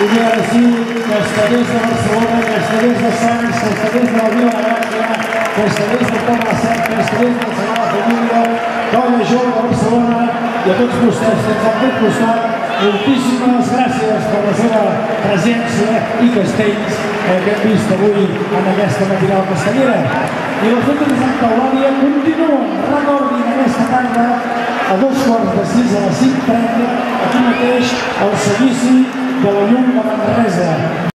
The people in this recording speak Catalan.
i ara sí, castellers de Barcelona, castellers de Sants, castellers de la Vila de Gràcia, castellers del Poble de Sec, castellers de la Sagrada Família, Colla Jove de Barcelona i a tots vostès que ens han fet costat, moltíssimes gràcies per la seva presència i castells que hem vist avui en aquesta matinal castellera. I les festes de Santa Eulàlia continuen, recordin aquesta tarda a 5:15 a les 5:30, aquí mateix al seguici de la llum de Manresa.